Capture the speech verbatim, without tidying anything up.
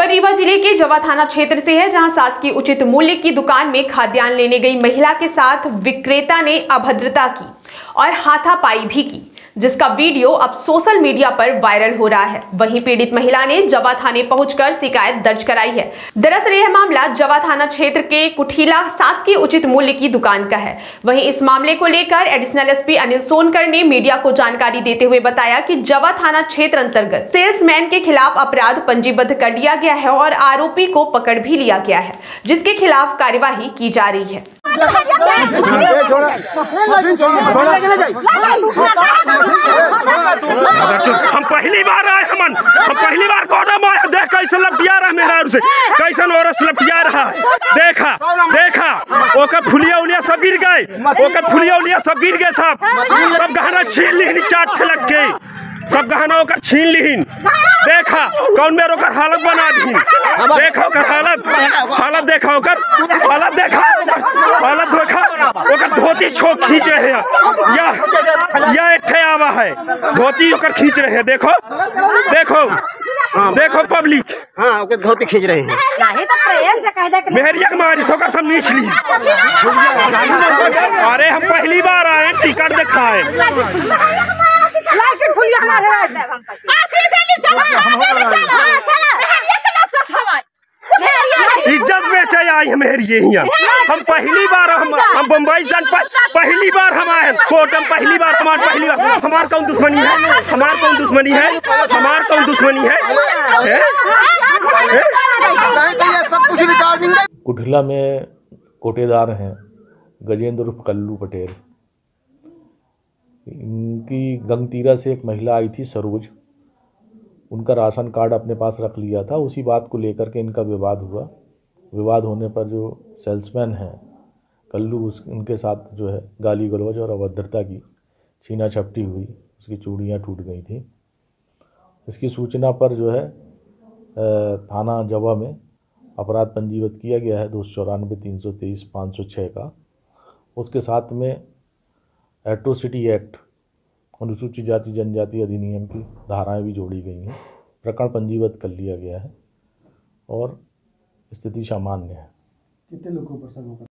रीवा जिले के जवा थाना क्षेत्र से है, जहां शासकीय उचित मूल्य की दुकान में खाद्यान्न लेने गई महिला के साथ विक्रेता ने अभद्रता की और हाथापाई भी की, जिसका वीडियो अब सोशल मीडिया पर वायरल हो रहा है। वहीं पीड़ित महिला ने जवा थाने पहुंचकर शिकायत दर्ज कराई है। दरअसल यह मामला जवा थाना क्षेत्र के कुठीला शासकीय उचित मूल्य की दुकान का है। वहीं इस मामले को लेकर एडिशनल एसपी अनिल सोनकर ने मीडिया को जानकारी देते हुए बताया कि जवा थाना क्षेत्र अंतर्गत सेल्समैन के खिलाफ अपराध पंजीबद्ध कर लिया गया है और आरोपी को पकड़ भी लिया गया है, जिसके खिलाफ कार्यवाही की जा रही है। हम पहली बार आए हमन हम पहली बार कॉडम आए देख कैसे लपटिया रहा मेरा से कैसन औरत लपटिया रहा देखा देखा ओकर फुलिया उलिया सब गिर गए ओकर फुलिया उलिया सब गिर गए सब सब गहना छीन ली चाट ठलक के सब गहना ओकर छीन लीन देखा कौन मेरे ओकर हालत बना दी देखा ओकर हालत हालत देखा ओकर हालत देखा हालत देखा ओकर धोती छोक खींच रहे हैं या या एठे आवा है धोती ओकर खींच रहे हैं देखो देखो देखो पब्लिक हाँ ओकर धोती खींच रहे हैं मेहरिया के मारी सोकर सब नीच ली। अरे हम पहली बार आए टिकट दिखाए इज्जत बेचे आई है मेहरिए हम पहली बार हम हम बम्बई से पहली बार हम आए कोटम पहली बार हमारे पहली बार हमार कौन दुश्मनी है हमार कौन दुश्मनी है हमार कौन दुश्मनी है, है? है? कुठीला में कोटेदार हैं गजेंद्र उर्फ कल्लू पटेल। इनकी गंगतीरा से एक महिला आई थी सरोज, उनका राशन कार्ड अपने पास रख लिया था। उसी बात को लेकर के इनका विवाद हुआ। विवाद होने पर जो सेल्समैन हैं कल्लू उस उनके साथ जो है गाली गलौज और अभद्रता की छीना झपटी हुई, उसकी चूड़ियाँ टूट गई थी। इसकी सूचना पर जो है थाना जवा में अपराध पंजीबद्ध किया गया है दो सौ चौरानवे तीन सौ तेईस पाँच सौ छः का। उसके साथ में एट्रोसिटी एक्ट अनुसूचित जाति जनजाति अधिनियम की धाराएं भी जोड़ी गई हैं। प्रकरण पंजीबद्ध कर लिया गया है और स्थिति सामान्य है। कितने लोगों पर